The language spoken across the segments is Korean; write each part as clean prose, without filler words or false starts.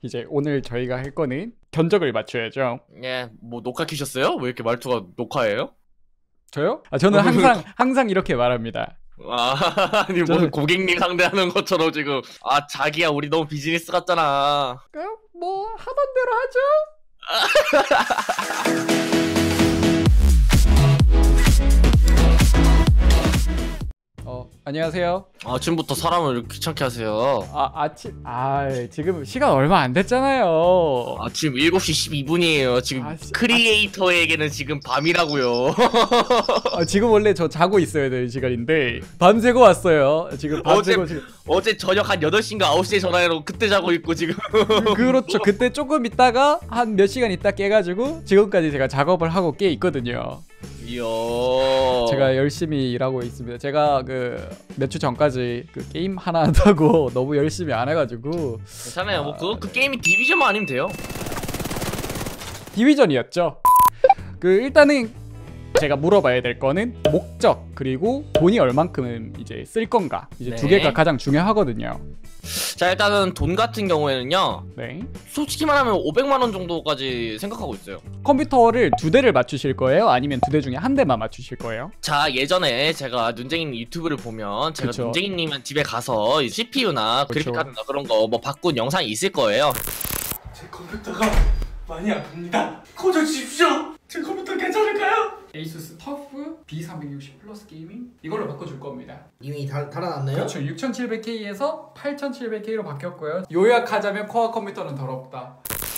이제 오늘 저희가 할 거는 견적을 맞춰야죠. 예, 뭐 녹화 키셨어요? 왜 이렇게 말투가 녹화예요? 저요? 저는 항상 이렇게 말합니다. 아니 무슨 고객님 상대하는 것처럼 지금 자기야 우리 너무 비즈니스 같잖아. 뭐 하던 대로 하죠. 안녕하세요. 아침부터 사람을 이렇게 귀찮게 하세요. 지금 시간 얼마 안 됐잖아요. 지금 7시 12분이에요. 지금 크리에이터에게는 지금 밤이라고요. 지금 원래 저 자고 있어야 될 시간인데 밤새고 왔어요. 지금 밤새고 어제 저녁 한 8시인가 9시에 전화해놓고 그때 자고 있고 지금. 그렇죠. 그때 조금 있다가 한 몇 시간 있다 깨가지고 지금까지 제가 작업을 하고 깨 있거든요. 이야. 제가 열심히 일하고 있습니다. 제가 몇 주 전까지 게임 하나 한다고 너무 열심히 안 해가지고. 괜찮아요. 뭐 그 게임이 디비전만 아니면 돼요. 디비전이었죠. 일단은 제가 물어봐야 될 거는 목적 그리고 돈이 얼만큼 이제 쓸 건가, 이제 두 개가 가장 중요하거든요. 자, 일단은 돈 같은 경우에는요, 솔직히 말하면 500만 원 정도까지 생각하고 있어요. 컴퓨터를 2대를 맞추실 거예요? 아니면 2대 중에 한 대만 맞추실 거예요? 자, 예전에 제가 눈쟁이님 유튜브를 보면 제가 눈쟁이님 집에 가서 CPU나 그래픽카드나 그런 거 뭐 바꾼 영상이 있을 거예요. 제 컴퓨터가 많이 아픕니다. 고쳐주십시오. 제 컴퓨터 괜찮을까요? 에이수스 터프 B360 플러스 게이밍 이걸로 바꿔줄 겁니다. 이미 달아났나요? 그렇죠. 6700K에서 8700K로 바뀌었고요. 요약하자면 코어 컴퓨터는 더럽다.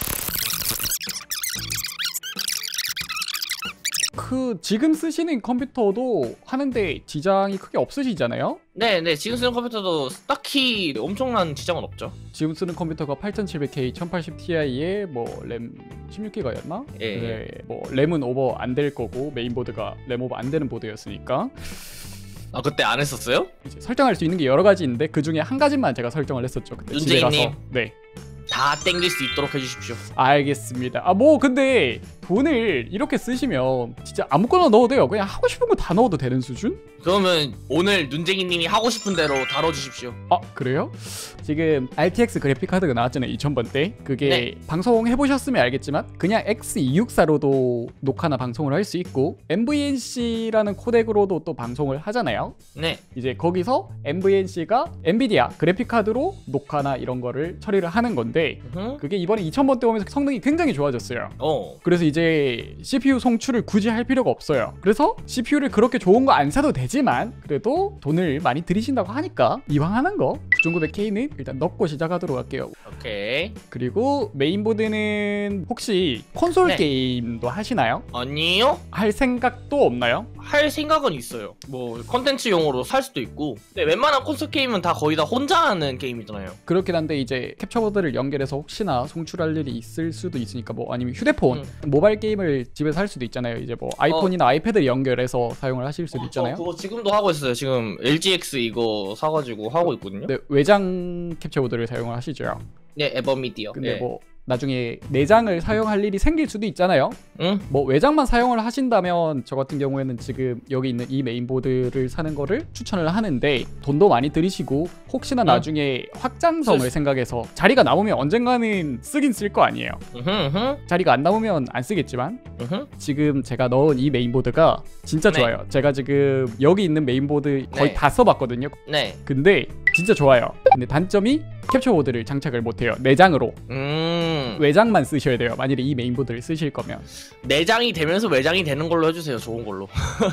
지금 쓰시는 컴퓨터도 하는데 지장이 크게 없으시잖아요? 네, 지금 쓰는 컴퓨터도 딱히 엄청난 지장은 없죠. 지금 쓰는 컴퓨터가 8700K 1080ti에 램 16기가였나? 예. 네, 램은 오버 안 될 거고 메인보드가 램 오버 안 되는 보드였으니까. 그때 안 했었어요? 이제 설정할 수 있는 게 여러 가지 있는데 그 중에 한 가지만 제가 설정을 했었죠. 그때 집에 가서. 네. 다 땡길 수 있도록 해주십시오. 알겠습니다. 근데 돈을 이렇게 쓰시면 진짜 아무거나 넣어도 돼요. 그냥 하고 싶은 거 다 넣어도 되는 수준? 그러면 오늘 눈쟁이님이 하고 싶은 대로 다뤄주십시오. 그래요? 지금 RTX 그래픽카드가 나왔잖아요. 2000번대. 그게 방송해보셨으면 알겠지만 그냥 X264로도 녹화나 방송을 할 수 있고 MVNC라는 코덱으로도 또 방송을 하잖아요. 네. 이제 거기서 MVNC가 엔비디아 그래픽카드로 녹화나 이런 거를 처리를 하는 건데 그게 이번에 2000번대 오면서 성능이 굉장히 좋아졌어요. 그래서 이제 CPU 송출을 굳이 할 필요가 없어요. 그래서 CPU를 그렇게 좋은 거 안 사도 되지만 그래도 돈을 많이 들이신다고 하니까 이왕 하는 거 9900K는 일단 넣고 시작하도록 할게요. 오케이. 그리고 메인보드는 혹시 콘솔 게임도 하시나요? 아니요. 할 생각도 없나요? 할 생각은 있어요. 뭐 컨텐츠용으로 살 수도 있고. 근데 웬만한 콘솔 게임은 다 거의 다 혼자 하는 게임이잖아요. 그렇긴 한데 이제 캡처보드를 연결해서 혹시나 송출할 일이 있을 수도 있으니까 아니면 휴대폰 모바일 게임을 집에서 할 수도 있잖아요. 이제 아이폰이나 아이패드 연결해서 사용을 하실 수도 있잖아요. 그거 지금도 하고 있어요. 지금 LGX 이거 사가지고 하고 있거든요. 네, 외장 캡처보드를 사용을 하시죠. 네, 에버미디어. 근데 나중에 내장을 사용할 일이 생길 수도 있잖아요. 외장만 사용을 하신다면 저 같은 경우에는 지금 여기 있는 이 메인보드를 사는 거를 추천을 하는데 돈도 많이 들이시고 혹시나 나중에 확장성을 생각해서 자리가 남으면 언젠가는 쓰긴 쓸 거 아니에요. 자리가 안 남으면 안 쓰겠지만 지금 제가 넣은 이 메인보드가 진짜 좋아요. 제가 지금 여기 있는 메인보드 거의 다 써봤거든요. 근데 진짜 좋아요. 근데 단점이 캡처보드를 장착을 못해요. 내장으로. 외장만 쓰셔야 돼요. 만일에 이 메인보드를 쓰실 거면. 내장이 되면서 외장이 되는 걸로 해주세요. 좋은 걸로.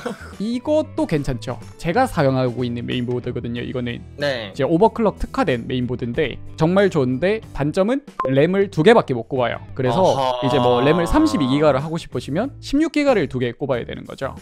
이것도 괜찮죠. 제가 사용하고 있는 메인보드거든요. 이거는 이제 오버클럭 특화된 메인보드인데 정말 좋은데 단점은 램을 2개밖에 못 꼽아요. 그래서 이제 램을 32기가를 하고 싶으시면 16기가를 2개 꼽아야 되는 거죠.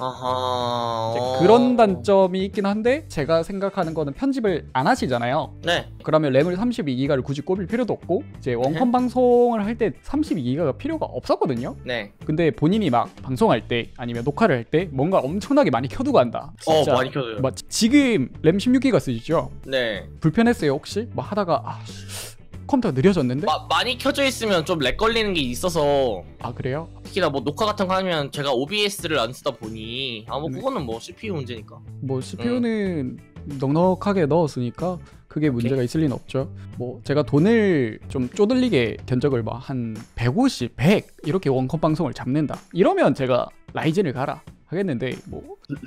이제 그런 단점이 있긴 한데 제가 생각하는 거는 편집을 안 하시잖아요. 그러면 램을 32기가를 굳이 꼽을 필요도 없고 이제 원컴 방송을 할 때 32기가가 필요가 없었거든요. 근데 본인이 막 방송할 때 아니면 녹화를 할 때 뭔가 엄청나게 많이 켜두고 한다. 진짜 많이 켜둬요. 지금 램 16기가 쓰시죠? 불편했어요 혹시? 하다가 컴퓨터가 느려졌는데? 많이 켜져 있으면 좀 렉 걸리는 게 있어서. 그래요? 특히나 녹화 같은 거 하면 제가 OBS를 안 쓰다 보니 그거는 CPU 문제니까. CPU는 넉넉하게 넣었으니까 크게 문제가 있을 리는 없죠. 뭐 제가 돈을 좀 쪼들리게 견적을 막 한 150, 100 이렇게 원컴 방송을 잡는다 이러면 제가 라이젠을 가라 하겠는데 뭐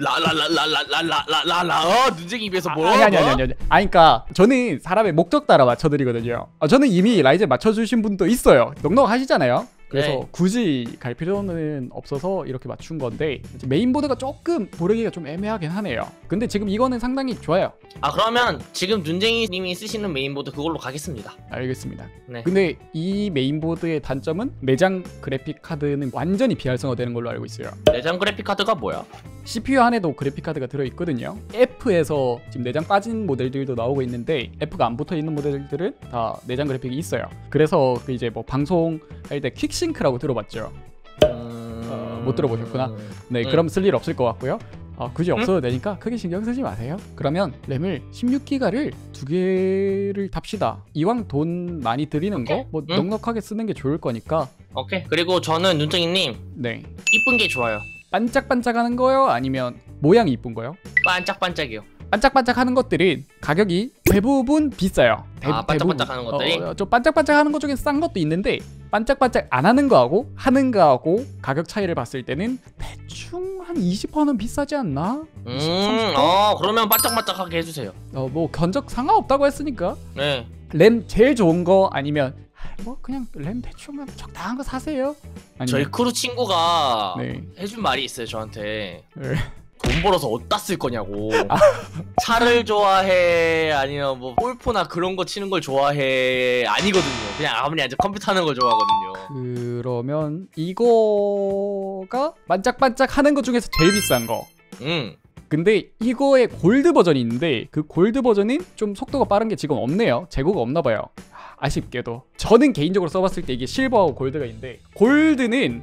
라라라라라라라라라 눈쟁이 입에서 뭐? 아니. 그러니까 저는 사람의 목적 따라 맞춰드리거든요. 저는 이미 라이젠 맞춰주신 분도 있어요. 넉넉하시잖아요. 그래서 네. 굳이 갈 필요는 없어서 이렇게 맞춘 건데 메인보드가 조금 고르기가 좀 애매하긴 하네요. 근데 지금 이거는 상당히 좋아요. 아 그러면 지금 눈쟁이님이 쓰시는 메인보드 그걸로 가겠습니다. 알겠습니다. 네. 근데 이 메인보드의 단점은 내장 그래픽 카드는 완전히 비활성화되는 걸로 알고 있어요. 내장 그래픽 카드가 뭐야? CPU 안에도 그래픽 카드가 들어있거든요. F에서 지금 내장 빠진 모델들도 나오고 있는데 F가 안 붙어있는 모델들은 다 내장 그래픽이 있어요. 그래서 그 이제 뭐 방송할 때 퀵싱크라고 들어봤죠? 못 들어보셨구나. 네, 그럼 쓸 일 없을 것 같고요. 굳이 없어도 되니까 크게 신경 쓰지 마세요. 그러면 램을 16기가를 2개를 답시다. 이왕 돈 많이 들이는 거 뭐 넉넉하게 쓰는 게 좋을 거니까. 오케이. 그리고 저는 눈쟁이님 네. 이쁜 게 좋아요. 반짝반짝하는 거요? 아니면 모양이 이쁜 거요? 반짝반짝이요. 반짝반짝하는 것들은 가격이 대부분 비싸요. 반짝반짝하는 것들이? 좀 반짝반짝하는 것 중에 싼 것도 있는데 반짝반짝 안 하는 거하고 하는 거하고 가격 차이를 봤을 때는 대충 한 20%는 비싸지 않나? 30%? 그러면 반짝반짝하게 해주세요. 뭐 견적 상관없다고 했으니까. 네. 램 제일 좋은 거 아니면 뭐 그냥 램 대충 적당한 거 사세요. 아니면, 저희 크루 친구가 네. 해준 말이 있어요 저한테. 네. 돈 벌어서 어디다 쓸 거냐고. 차를 좋아해 아니면 뭐 골프나 그런 거 치는 걸 좋아해 아니거든요. 그냥 아무리 앉아 컴퓨터 하는 걸 좋아하거든요. 그러면 이거가 반짝반짝 하는 것 중에서 제일 비싼 거. 근데 이거의 골드 버전이 있는데 그 골드 버전은 좀 속도가 빠른 게 지금 없네요. 재고가 없나 봐요. 아쉽게도. 저는 개인적으로 써봤을 때 이게 실버하고 골드가 있는데 골드는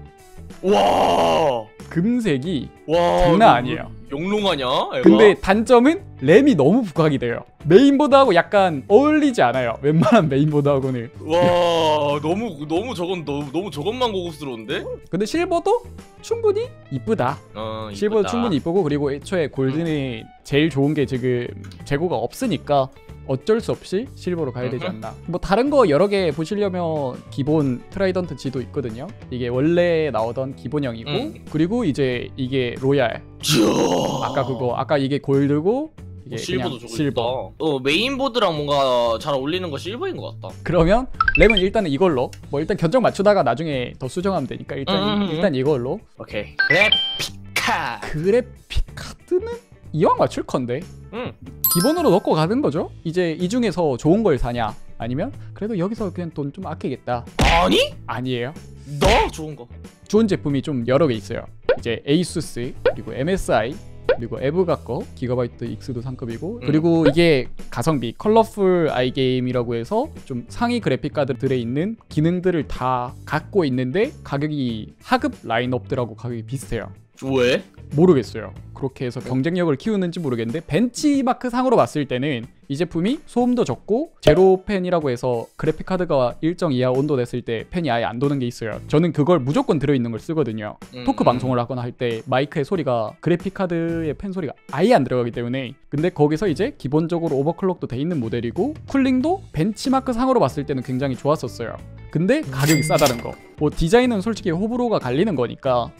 와 금색이 와 장난 아니에요. 영롱하냐? 애가? 근데 단점은 램이 너무 부각이 돼요. 메인보드하고 약간 어울리지 않아요. 웬만한 메인보드하고는. 와 너무 저것만 고급스러운데? 근데 실버도 충분히 이쁘다. 실버도 충분히 이쁘고 그리고 애초에 골드는 제일 좋은 게 지금 재고가 없으니까 어쩔 수 없이 실버로 가야 되지 않나. 뭐 다른 거 여러 개 보시려면 기본 트라이던트 G도 있거든요. 이게 원래 나오던 기본형이고 그리고 이제 이게 로얄. 아까 이게 골드고 이게 실버도 그냥 실버. 메인보드랑 뭔가 잘 어울리는 거 실버인 것 같다. 그러면 램은 일단은 이걸로 뭐 일단 견적 맞추다가 나중에 더 수정하면 되니까 일단 이걸로. 오케이. 그래픽 카드는 이왕 맞출 건데 기본으로 넣고 가는 거죠. 이제 이 중에서 좋은 걸 사냐 아니면 그래도 여기서 그냥 돈 좀 아끼겠다. 아니에요. 너 좋은 거. 좋은 제품이 좀 여러 개 있어요. 이제 에이수스 그리고 MSI 그리고 에브가 거 기가바이트 익스도 상급이고 그리고 이게 가성비 컬러풀 아이게임이라고 해서 좀 상위 그래픽 카드들에 있는 기능들을 다 갖고 있는데 가격이 하급 라인업들하고 가격이 비슷해요. 왜? 모르겠어요. 그렇게 해서 경쟁력을 키우는지 모르겠는데 벤치마크 상으로 봤을 때는 이 제품이 소음도 적고 제로 팬이라고 해서 그래픽 카드가 일정 이하 온도 됐을 때 팬이 아예 안 도는 게 있어요. 저는 그걸 무조건 들어있는 걸 쓰거든요. 토크 방송을 하거나 할 때 마이크의 소리가 그래픽 카드의 팬 소리가 아예 안 들어가기 때문에. 근데 거기서 이제 기본적으로 오버클럭도 돼 있는 모델이고 쿨링도 벤치마크 상으로 봤을 때는 굉장히 좋았었어요. 근데 가격이 싸다는 거. 뭐 디자인은 솔직히 호불호가 갈리는 거니까.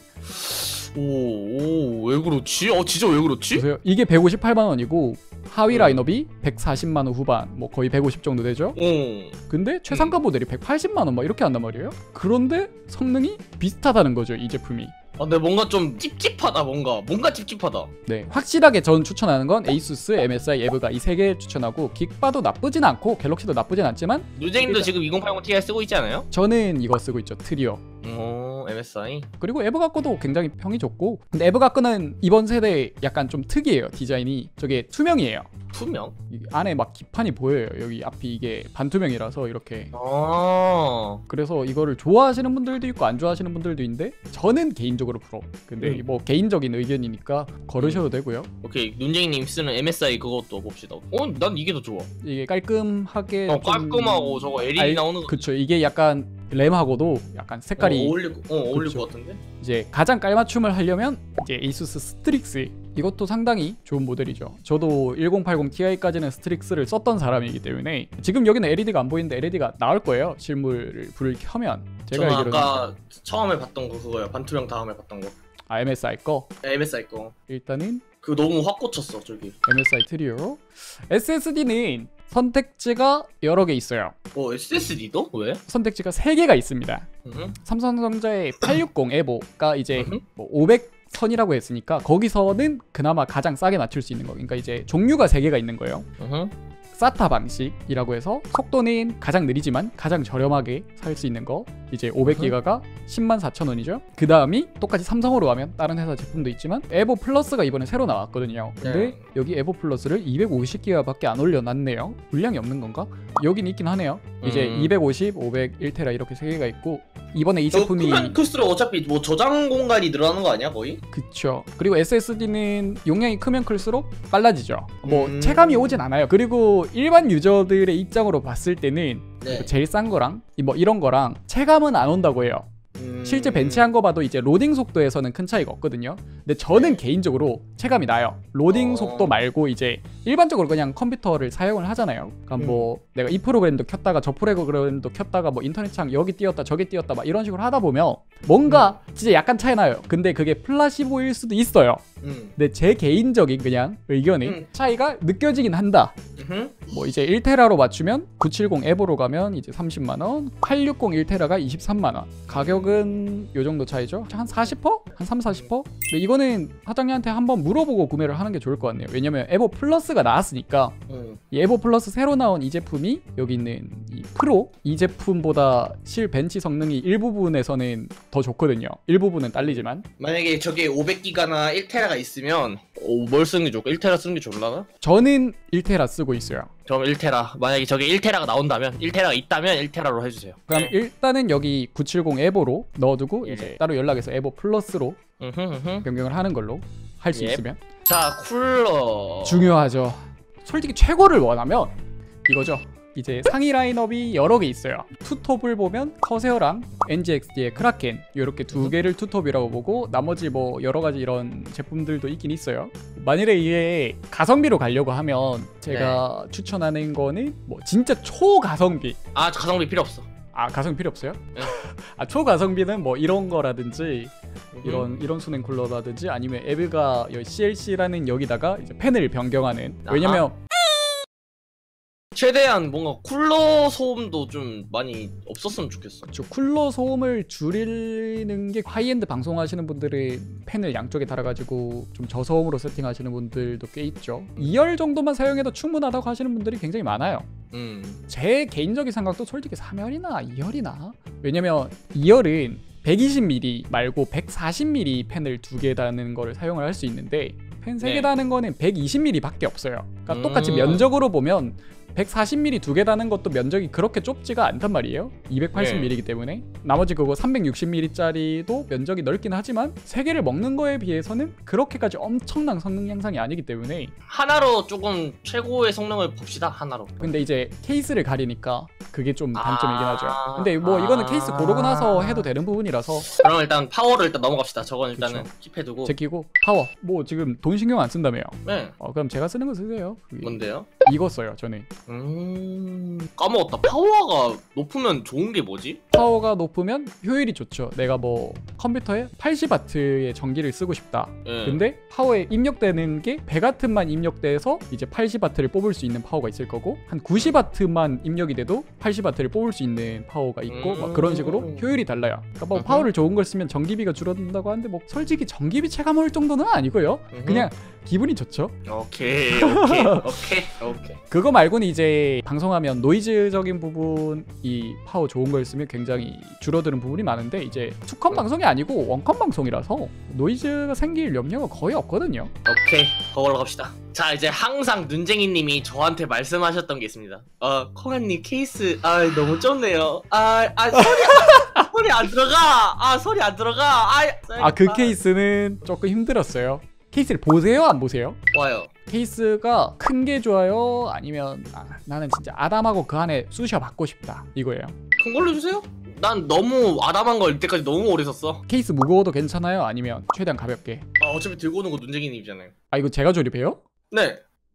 왜 그렇지? 진짜 왜 그렇지? 보세요. 이게 158만 원이고 하위 라인업이 140만 원 후반, 뭐 거의 150 정도 되죠. 근데 최상가 모델이 180만 원 막 이렇게 한단 말이에요. 그런데 성능이 비슷하다는 거죠, 이 제품이. 근데 뭔가 좀 찝찝하다. 뭔가 찝찝하다. 네, 확실하게 전 추천하는 건 에이수스, MSI, 에브가 이 세 개 추천하고 긱바도 나쁘진 않고 갤럭시도 나쁘진 않지만 누쟁님도 지금 2080 Ti 쓰고 있지 않아요? 저는 이거 쓰고 있죠, 트리오. MSI. 그리고 에브가 거도 굉장히 평이 좋고. 근데 에브가 거는 이번 세대 약간 좀 특이해요. 디자인이 저게 투명이에요. 투명? 안에 막 기판이 보여요. 여기 앞이 이게 반투명이라서 이렇게. 그래서 이거를 좋아하시는 분들도 있고 안 좋아하시는 분들도 있는데 저는 개인적으로 프로. 근데 뭐 개인적인 의견이니까 거르셔도 되고요. 오케이. 눈쟁이님 쓰는 MSI 그것도 봅시다. 난 이게 더 좋아. 이게 깔끔하게 깔끔하고 저거 LED 나오는 거. 그쵸. 이게 약간 램하고도 약간 색깔이 어울릴 것 같은데? 이제 가장 깔맞춤을 하려면 이제 에이수스 스트릭스 이것도 상당히 좋은 모델이죠. 저도 1080 Ti까지는 스트릭스를 썼던 사람이기 때문에 지금 여기는 LED가 안 보이는데 LED가 나올 거예요. 실물을 불을 켜면. 제가 저는 알기로는 아까 처음에 봤던 거 그거예요. 반투명 다음에 봤던 거. 아, MSI 거. MSI 거. 일단은 그 너무 확 꽂혔어 저기. MSI 트리오. SSD는 선택지가 여러 개 있어요. SSD도? 왜? 선택지가 3개가 있습니다. 삼성전자의 860 에보가 이제 뭐 500선이라고 했으니까 거기서는 그나마 가장 싸게 맞출 수 있는 거. 그러니까 이제 종류가 3개가 있는 거예요. SATA 방식이라고 해서 속도는 가장 느리지만 가장 저렴하게 살 수 있는 거. 이제 500기가가 104,000원이죠. 그 다음이 똑같이 삼성으로 가면 다른 회사 제품도 있지만 에보 플러스가 이번에 새로 나왔거든요. 근데 여기 에보 플러스를 250기가밖에 안 올려놨네요. 물량이 없는 건가? 여긴 있긴 하네요. 이제 250, 500, 1테라 이렇게 3개가 있고 이번에 이 제품이 크면 클수록 어차피 뭐 저장 공간이 늘어나는 거 아니야 거의? 그쵸. 그리고 SSD는 용량이 크면 클수록 빨라지죠. 뭐 체감이 오진 않아요. 그리고 일반 유저들의 입장으로 봤을 때는 제일 싼 거랑 뭐 이런 거랑 체감은 안 온다고 해요. 실제 벤치한 거 봐도 이제 로딩 속도에서는 큰 차이가 없거든요. 근데 저는 개인적으로 체감이 나요. 로딩 속도 말고 이제 일반적으로 그냥 컴퓨터를 사용을 하잖아요. 그러니까 뭐 내가 이 프로그램도 켰다가 저 프로그램도 켰다가 뭐 인터넷 창 여기 띄웠다 저기 띄웠다 막 이런 식으로 하다 보면 뭔가 진짜 약간 차이 나요. 근데 그게 플라시보일 수도 있어요. 근데 제 개인적인 그냥 의견이 차이가 느껴지긴 한다. 뭐 이제 1테라로 맞추면 970 에보로 가면 이제 30만원, 860 1테라가 23만원. 가격은 요 정도 차이죠. 한 40%? 한 3, 40%? 근데 이거는 사장님한테 한번 물어보고 구매를 하는 게 좋을 것 같네요. 왜냐면 에보 플러스가 나왔으니까 이 에보 플러스 새로 나온 이 제품이 여기 있는 이 프로 이 제품보다 실 벤치 성능이 일부분에서는 더 좋거든요. 일부분은 딸리지만 만약에 저게 500기가나 1테라가 있으면 뭘 쓰는 게 좋을까? 1테라 쓰는 게 좋을라나? 저는 1테라 쓰고 있어요. 그럼 1테라 만약에 저게 1테라가 나온다면 1테라가 있다면 1테라로 해주세요. 그럼 일단은 여기 970 에보로 넣어두고 이제 따로 연락해서 에보 플러스로 변경을 하는 걸로 할 수 있으면. 자, 쿨러 중요하죠. 솔직히 최고를 원하면 이거죠. 이제 상위 라인업이 여러 개 있어요. 투톱을 보면 커세어랑 NGXD의 크라켄 이렇게 두 개를 투톱이라고 보고 나머지 뭐 여러 가지 이런 제품들도 있긴 있어요. 만일에 이게 가성비로 가려고 하면 제가 추천하는 거는 뭐 진짜 초가성비. 아, 가성비 필요 없어. 아, 가성비 필요 없어요? 아, 초가성비는 뭐 이런 거라든지 이런 수냉 쿨러라든지 아니면 에브가 CLC라는 여기다가 이제 팬을 변경하는. 왜냐면 최대한 뭔가 쿨러 소음도 좀 많이 없었으면 좋겠어. 그쵸. 쿨러 소음을 줄이는 게 하이엔드 방송하시는 분들은 팬을 양쪽에 달아가지고 좀 저소음으로 세팅하시는 분들도 꽤 있죠. 2열 정도만 사용해도 충분하다고 하시는 분들이 굉장히 많아요. 제 개인적인 생각도 솔직히 3열이나 2열이나. 왜냐면 2열은 120mm 말고 140mm 팬을 2개 다는 거를 사용을 할 수 있는데 팬 3개 다는 거는 120mm 밖에 없어요. 그러니까 똑같이 면적으로 보면 140mm 2개 다는 것도 면적이 그렇게 좁지가 않단 말이에요. 280mm이기 때문에 나머지 그거 360mm짜리도 면적이 넓긴 하지만 3개를 먹는 거에 비해서는 그렇게까지 엄청난 성능 향상이 아니기 때문에 하나로 조금 최고의 성능을 봅시다. 하나로. 근데 이제 케이스를 가리니까 그게 좀 단점이긴 하죠. 근데 뭐 이거는 케이스 고르고 나서 해도 되는 부분이라서. 그럼 일단 파워를 일단 넘어갑시다. 저건 일단은 킵해두고 제끼고 파워 뭐 지금 돈 신경 안 쓴다며요. 네. 그럼 제가 쓰는 거 쓰세요. 그게. 뭔데요? 이거 써요 저는. 까먹었다. 파워가 높으면 좋은 게 뭐지? 파워가 높으면 효율이 좋죠. 내가 뭐 컴퓨터에 80W의 전기를 쓰고 싶다. 근데 파워에 입력되는 게 100W만 입력돼서 이제 80W를 뽑을 수 있는 파워가 있을 거고 한 90W만 입력이 돼도 80W를 뽑을 수 있는 파워가 있고 막 그런 식으로 효율이 달라요. 그러니까 뭐 파워를 좋은 걸 쓰면 전기비가 줄어든다고 하는데 뭐 솔직히 전기비 체감할 정도는 아니고요. 그냥 기분이 좋죠. 오케이. 그거 말고는 이제 방송하면 노이즈적인 부분이 파워 좋은 걸 쓰면 굉장히 줄어드는 부분이 많은데 이제 투컴 방송이 아니고 원컴 방송이라서 노이즈가 생길 염려가 거의 없거든요. 오케이, 그걸로 갑시다. 자, 이제 항상 눈쟁이님이 저한테 말씀하셨던 게 있습니다. 콩아님 케이스 너무 좁네요. 소리 안 들어가. 소리 안 들어가. 그 케이스는 조금 힘들었어요. 케이스를 보세요? 안 보세요? 와요. 케이스가 큰 게 좋아요? 아니면 나는 진짜 아담하고 그 안에 쑤셔 받고 싶다 이거예요. 큰 걸로 주세요. 난 너무 아담한 걸 이때까지 너무 오래 썼어. 케이스 무거워도 괜찮아요? 아니면 최대한 가볍게? 어차피 들고 오는 거 눈쟁이님이잖아요. 아 이거 제가 조립해요? 네.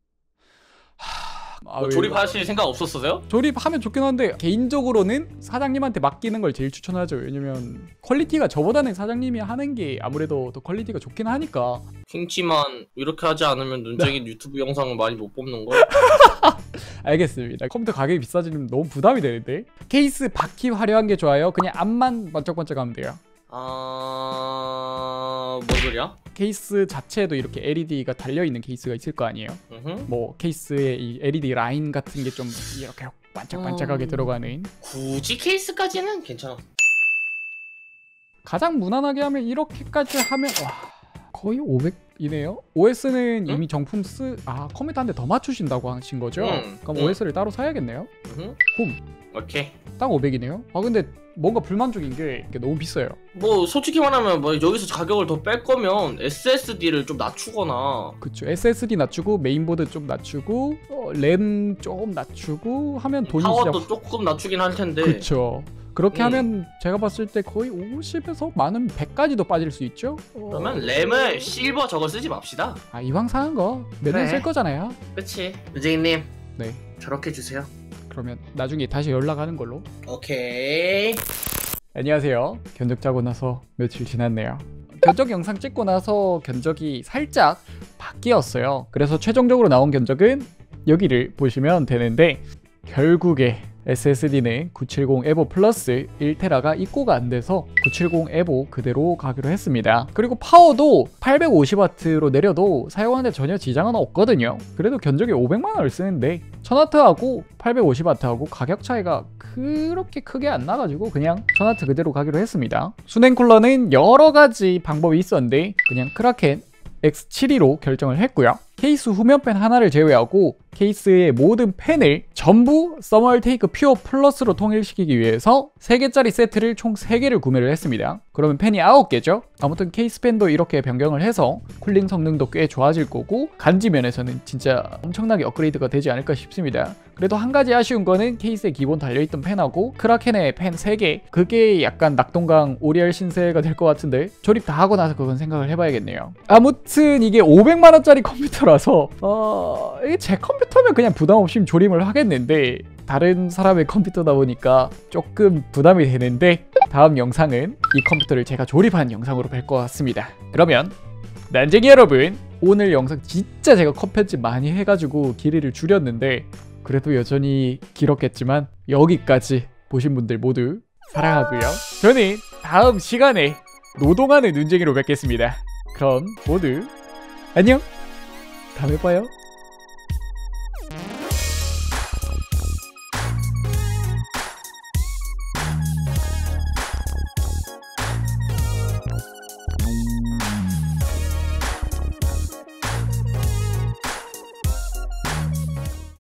왜 조립하실 생각 없었어요? 조립하면 좋긴 한데 개인적으로는 사장님한테 맡기는 걸 제일 추천하죠. 왜냐면 퀄리티가 저보다는 사장님이 하는 게 아무래도 더 퀄리티가 좋긴 하니까. 킹치만 이렇게 하지 않으면 눈쟁이 유튜브 영상을 많이 못 뽑는 걸. 알겠습니다. 컴퓨터 가격이 비싸지면 너무 부담이 되는데. 케이스 바퀴 화려한 게 좋아요? 그냥 앞만 번쩍번쩍하면 돼요? 뭔 소리야? 케이스 자체에도 이렇게 LED가 달려있는 케이스가 있을 거 아니에요? 뭐 케이스에 이 LED 라인 같은 게 좀 이렇게 반짝반짝하게 들어가는. 굳이 케이스까지는 괜찮아. 가장 무난하게 하면 이렇게까지 하면 와 거의 500이네요. OS는 이미 정품 컴퓨터 한 대 더 맞추신다고 하신 거죠? 그럼 OS를 따로 사야겠네요. 홈. 오케이. 딱 500이네요. 근데 뭔가 불만족인 게 이게 너무 비싸요. 뭐 솔직히 말하면 뭐 여기서 가격을 더 뺄 거면 SSD를 좀 낮추거나. 그쵸. SSD 낮추고 메인보드 좀 낮추고 램 좀 낮추고 하면 돈이 파워도 조금 낮추긴 할 텐데. 그쵸. 그렇게 하면 제가 봤을 때 거의 50에서 많은 100까지도 빠질 수 있죠? 그러면 램을 실버 저걸 쓰지 맙시다. 이왕 사는 거 매년 쓸 거잖아요. 그치. 눈쟁이님. 네. 저렇게 주세요. 그러면 나중에 다시 연락하는 걸로. 오케이. 안녕하세요. 견적 짜고 나서 며칠 지났네요. 견적 영상 찍고 나서 견적이 살짝 바뀌었어요. 그래서 최종적으로 나온 견적은 여기를 보시면 되는데 결국에 SSD는 970 EVO 플러스 1TB가 입고가 안 돼서 970 EVO 그대로 가기로 했습니다. 그리고 파워도 850W로 내려도 사용하는데 전혀 지장은 없거든요. 그래도 견적이 500만원을 쓰는데 1000W하고 850W하고 가격 차이가 그렇게 크게 안 나가지고 그냥 1000W 그대로 가기로 했습니다. 순행 쿨러는 여러가지 방법이 있었는데 그냥 크라켄 X72로 결정을 했고요. 케이스 후면팬 하나를 제외하고 케이스의 모든 팬을 전부 서멀테이크 퓨어 플러스로 통일시키기 위해서 3개짜리 세트를 총 3개를 구매를 했습니다. 그러면 팬이 9개죠? 아무튼 케이스 팬도 이렇게 변경을 해서 쿨링 성능도 꽤 좋아질 거고 간지 면에서는 진짜 엄청나게 업그레이드가 되지 않을까 싶습니다. 그래도 한 가지 아쉬운 거는 케이스에 기본 달려있던 팬하고 크라켄의 팬 3개 그게 약간 낙동강 오리알 신세가 될 것 같은데 조립 다 하고 나서 그건 생각을 해봐야겠네요. 아무튼 이게 500만원짜리 컴퓨터라서 이게 제 컴퓨터면 그냥 부담 없이 조립을 하겠는데 다른 사람의 컴퓨터다 보니까 조금 부담이 되는데 다음 영상은 이 컴퓨터를 제가 조립한 영상으로 뵐 것 같습니다. 그러면 난쟁이 여러분 오늘 영상 진짜 제가 컷 편집 많이 해가지고 길이를 줄였는데 그래도 여전히 길었겠지만 여기까지 보신 분들 모두 사랑하고요. 저는 다음 시간에 노동하는 눈쟁이로 뵙겠습니다. 그럼 모두 안녕. 다음에 봐요.